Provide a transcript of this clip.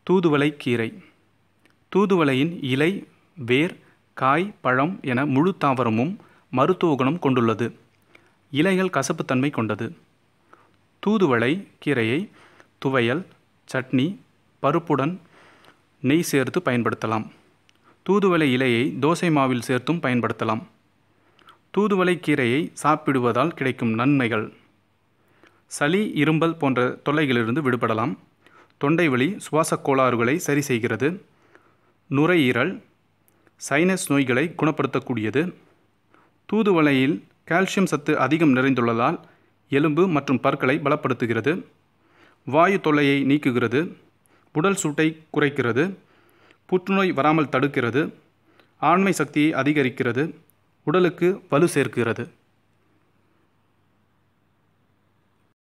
தூதுவளை கீரை. தூதுவளையின் இலை, வேர், காய், பழம் என முழு தாவரமும் மருத்துவ குணம் கொண்டுள்ளது. இலைகள் கசப்புத்தன்மை கொண்டது. தூதுவளை கீரையை துவையல், சட்னி, பருப்புடன் நெய் சேர்த்து பயன்படுத்தலாம். தூதுவளை இலையை தோசை மாவில் சேர்த்தும் பயன்படுத்தலாம். தூதுவளை கீரையை சாப்பிடுவதால் கிடைக்கும் நன்மைகள்: சளி, இரும்பல் போன்ற தொல்லைகளிலிருந்து விடுபடலாம். தொண்டை வலி, சுவாசக் கோளாறுகளை சரி செய்கிறது. நுரையீரல், சைனஸ் நோய்களை குணப்படுத்தக்கூடியது. தூதுவளையில் கால்சியம் சத்து அதிகம் நிறைந்துள்ளதால் எலும்பு மற்றும் பற்களை பலப்படுத்துகிறது. வாயு தொல்லையை நீக்குகிறது. உடல் சூட்டை குறைக்கிறது. புற்றுநோய் வராமல் தடுக்கிறது. ஆண்மை சக்தியை அதிகரிக்கிறது. உடலுக்கு வலு சேர்க்கிறது.